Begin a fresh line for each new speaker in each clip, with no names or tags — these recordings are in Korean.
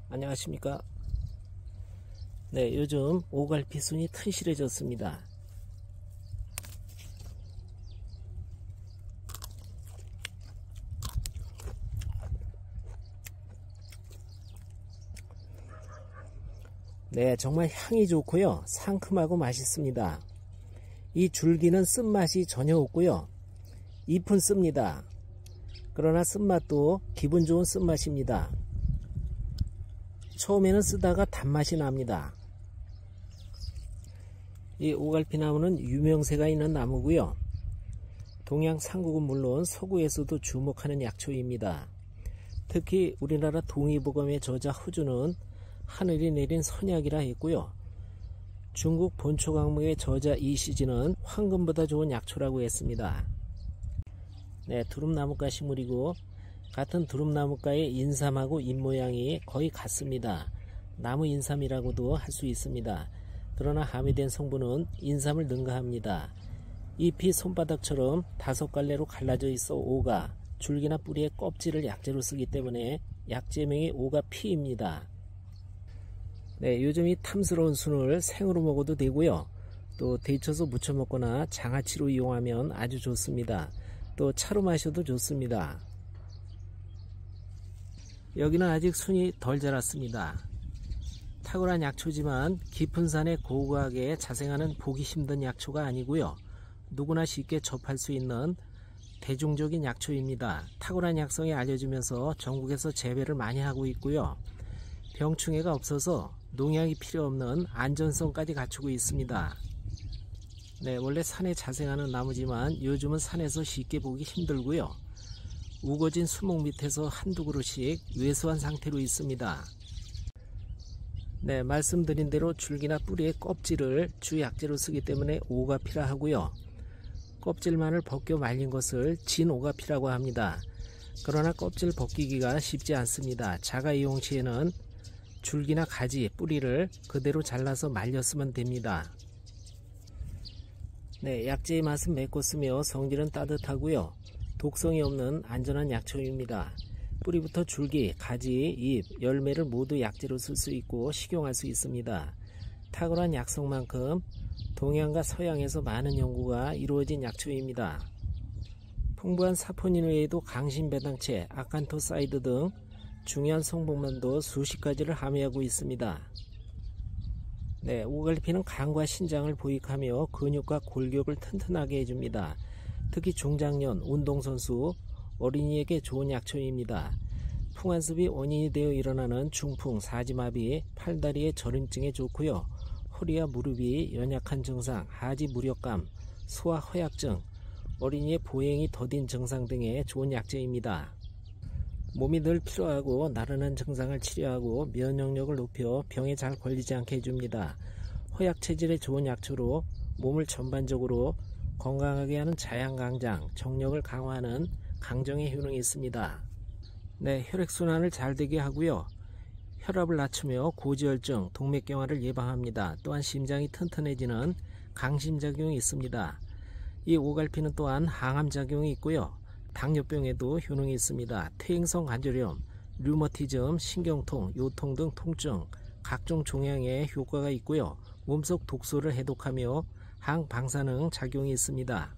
안녕하십니까. 네, 요즘 오갈피 순이 튼실해졌습니다. 네, 정말 향이 좋고요, 상큼하고 맛있습니다. 이 줄기는 쓴맛이 전혀 없고요, 잎은 씁니다. 그러나 쓴맛도 기분 좋은 쓴맛입니다. 처음에는 쓰다가 단맛이 납니다. 이 오갈피 나무는 유명세가 있는 나무고요, 동양 삼국은 물론 서구에서도 주목하는 약초입니다. 특히 우리나라 동의보감의 저자 허준은 하늘이 내린 선약이라 했고요, 중국 본초강목의 저자 이시진은 황금보다 좋은 약초라고 했습니다. 네, 두릅나무과 식물이고 같은 두릅나무과의 인삼하고 잎모양이 거의 같습니다. 나무 인삼이라고도 할 수 있습니다. 그러나 함유된 성분은 인삼을 능가합니다. 잎이 손바닥처럼 5갈래로 갈라져 있어 오가, 줄기나 뿌리의 껍질을 약재로 쓰기 때문에 약재명이 오가피입니다. 네, 요즘 이 탐스러운 순을 생으로 먹어도 되고요, 또 데쳐서 무쳐 먹거나 장아찌로 이용하면 아주 좋습니다. 또 차로 마셔도 좋습니다. 여기는 아직 순이 덜 자랐습니다. 탁월한 약초지만 깊은 산에 고고하게 자생하는 보기 힘든 약초가 아니고요, 누구나 쉽게 접할 수 있는 대중적인 약초입니다. 탁월한 약성이 알려지면서 전국에서 재배를 많이 하고 있고요, 병충해가 없어서 농약이 필요 없는 안전성까지 갖추고 있습니다. 네, 원래 산에 자생하는 나무지만 요즘은 산에서 쉽게 보기 힘들고요, 우거진 수목 밑에서 한두 그루씩 왜소한 상태로 있습니다. 네, 말씀드린 대로 줄기나 뿌리의 껍질을 주 약재로 쓰기 때문에 오가피라 하고요, 껍질만을 벗겨 말린 것을 진 오가피라고 합니다. 그러나 껍질 벗기기가 쉽지 않습니다. 자가 이용 시에는 줄기나 가지, 뿌리를 그대로 잘라서 말렸으면 됩니다. 네, 약재의 맛은 맵고 쓰며 성질은 따뜻하고요, 독성이 없는 안전한 약초입니다. 뿌리부터 줄기, 가지, 잎, 열매를 모두 약재로 쓸 수 있고 식용할 수 있습니다. 탁월한 약성만큼 동양과 서양에서 많은 연구가 이루어진 약초입니다. 풍부한 사포닌 외에도 강신 배당체, 아칸토사이드 등 중요한 성분만도 수십 가지를 함유하고 있습니다. 네, 오갈피는 간과 신장을 보익하며 근육과 골격을 튼튼하게 해줍니다. 특히 중장년, 운동선수, 어린이에게 좋은 약초입니다. 풍한습이 원인이 되어 일어나는 중풍, 사지마비, 팔다리의 저림증에 좋고요, 허리와 무릎이 연약한 증상, 하지 무력감, 소화 허약증, 어린이의 보행이 더딘 증상 등에 좋은 약재입니다. 몸이 늘 피로하고 나른한 증상을 치료하고 면역력을 높여 병에 잘 걸리지 않게 해줍니다. 허약 체질에 좋은 약초로 몸을 전반적으로 건강하게 하는 자양강장, 정력을 강화하는 강정의 효능이 있습니다. 네, 혈액순환을 잘 되게 하고요, 혈압을 낮추며 고지혈증, 동맥경화를 예방합니다. 또한 심장이 튼튼해지는 강심작용이 있습니다. 이 오갈피는 또한 항암작용이 있고요, 당뇨병에도 효능이 있습니다. 퇴행성 관절염, 류머티즘, 신경통, 요통 등 통증, 각종 종양에 효과가 있고요, 몸속 독소를 해독하며 항방사능 작용이 있습니다.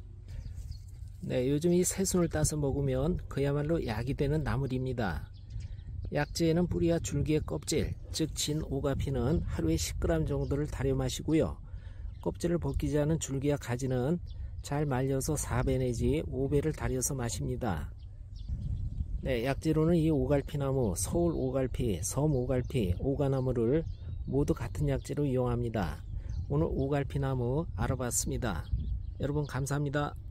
네, 요즘 이 새순을 따서 먹으면 그야말로 약이 되는 나물입니다. 약재에는 뿌리와 줄기의 껍질, 즉 진 오가피는 하루에 10g 정도를 달여 마시고요, 껍질을 벗기지 않은 줄기와 가지는 잘 말려서 4배 내지 5배를 달여서 마십니다. 네, 약재로는 이 오갈피나무, 서울 오갈피, 섬 오갈피, 오가나무를 모두 같은 약재로 이용합니다. 오늘 오갈피나무 알아봤습니다. 여러분 감사합니다.